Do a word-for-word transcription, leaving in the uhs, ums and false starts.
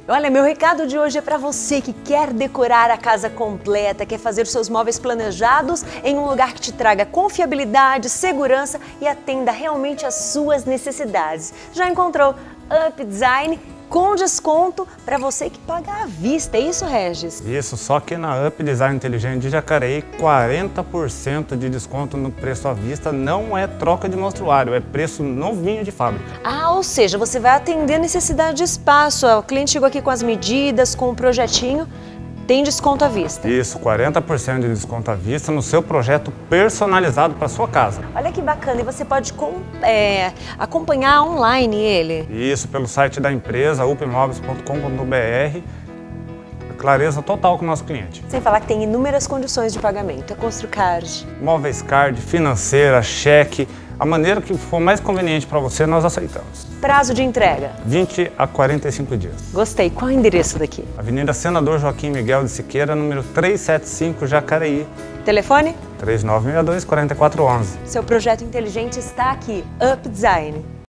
Olha, meu recado de hoje é para você que quer decorar a casa completa, quer fazer os seus móveis planejados em um lugar que te traga confiabilidade, segurança e atenda realmente às suas necessidades. Já encontrou Up Design com desconto para você que paga à vista, é isso, Regis? Isso, só que na Up Design Inteligente de Jacareí, quarenta por cento de desconto no preço à vista não é troca de mostruário, é preço novinho de fábrica. Ah, ou seja, você vai atender a necessidade de espaço. O cliente chegou aqui com as medidas, com o projetinho, tem desconto à vista. Isso, quarenta por cento de desconto à vista no seu projeto personalizado para sua casa. Olha que bacana, e você pode com, é, acompanhar online ele. Isso, pelo site da empresa, upmóveis ponto com ponto br. Clareza total com o nosso cliente. Sem falar que tem inúmeras condições de pagamento. É Construcard. Móveis Card, financeira, cheque, a maneira que for mais conveniente para você, nós aceitamos. Prazo de entrega? vinte a quarenta e cinco dias. Gostei. Qual é o endereço daqui? Avenida Senador Joaquim Miguel de Siqueira, número trezentos e setenta e cinco, Jacareí. Telefone? três nove seis dois, quatro quatro um um. Seu projeto inteligente está aqui. Up Design.